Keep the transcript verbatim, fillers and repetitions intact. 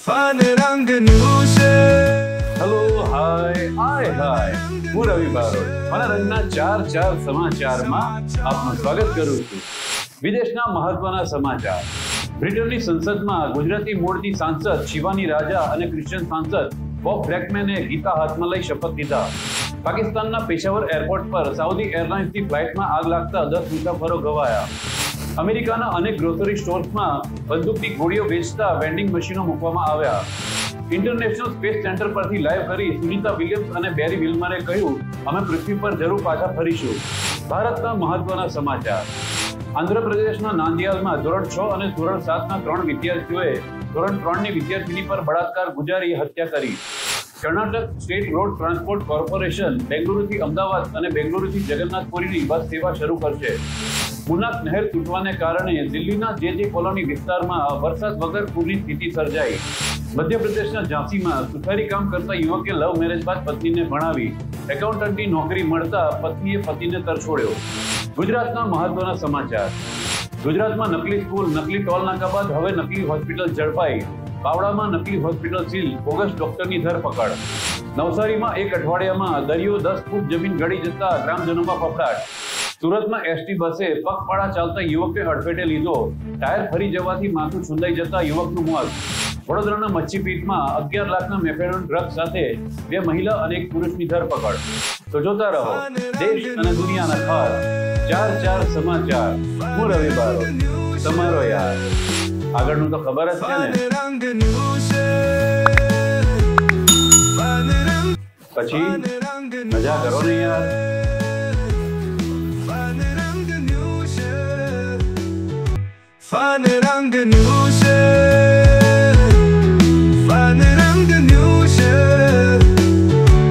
Fun રંગ news hello hi આય હાય હું રવિ Barot fun રંગના ચાર ચાર સમાચારમાં આપનું સ્વાગત કરું છું। વિદેશના મહત્વના સમાચાર। બ્રિટનની સંસદમાં ગુજરાતી મૂળની સાંસદ શિવાની રાજા અને ક્રિશ્ચિયન સાંસદ બોબ બ્રેકમેને ગીતા હાથમાં લઈ શપથ લીધા। પાકિસ્તાનના પેશાવર એરપોર્ટ પર સાઉદી એરલાઇન્સની ફ્લાઇટમાં આગ લાગતા દસ મુસાફરો ઘવાયા। અમેરિકાના અનેક ગ્રોસરી સ્ટોર્સમાં બંદૂકની ગોળીઓ વેચતા વેન્ડિંગ મશીનો મૂકવામાં આવ્યા। ઇન્ટરનેશનલ સ્પેસ સેન્ટર પરથી લાઈવ કરી સુનિતા વિલિયમ્સ અને બેરી વિલ્મરે કહ્યું, અમે પૃથ્વી પર જરૂર પાછા ફરીશું। ભારતના મહત્વના સમાચાર। આંધ્રપ્રદેશના નાંદિયાલમાં ધોરણ છ અને ધોરણ સાતના ત્રણ વિદ્યાર્થીઓએ ધોરણ ત્રણની વિદ્યાર્થીની પર બળાત્કાર ગુજારી હત્યા કરી। Karnataka state road transport corporation બેંગલુરુથી અમદાવાદ અને બેંગલુરુથી જગન્નાથપુરીની બસ સેવા શરૂ કરશે। મુનાક નહેર તૂટવાને કારણે દિલ્હીના જે જે કોલોની વિસ્તારમાં વરસાદ વગર પૂરની સ્થિતિ સર્જાઈ। મધ્યપ્રદેશના ઝાંસીમાં સુથારી કામ કરતા યુવકે લવ મેરેજ બાદ પત્નીને ભણાવી। એકાઉન્ટન્ટની નોકરી મળતા પત્નીએ પતિને તરછોડ્યો। ગુજરાતના મહત્વના સમાચાર। ગુજરાતમાં નકલી સ્કૂલ, નકલી ટોલ નાકા બાદ હવે નકલી હોસ્પિટલ ઝડપાઈ। બાવળામાં નકલી હોસ્પિટલ સીલ, બોગસ ડોક્ટરની ધરપકડ। નવસારીમાં એક અઠવાડિયામાં દરિયો દસ ફૂટ જમીન ગળી જતા ગ્રામજનોમાં ફફડાટ। સુરતમાં એસટી બસે પગપાળા ચાલતા યુવકને અડફેટે લીધો, ટાયર ફરી જવાથી માથું છુંદાઈ જતા યુવકનું મોત। વડોદરાના મચ્છીપીટમાં અગિયાર લાખના મેફેડોન ડ્રગ સાથે બે મહિલા અને એક પુરુષની ધરપકડ। તો જોતા રહો દેશ અને દુનિયાના ખાસ ચાર ચાર સમાચાર। હું રવિ બારોટ, તમારો યાર। આગળનું તો ખબર જ છે ને, રંગ ન્યૂઝ પછી મજા કરો ને યાર। ફન રંગ ન્યૂઝ।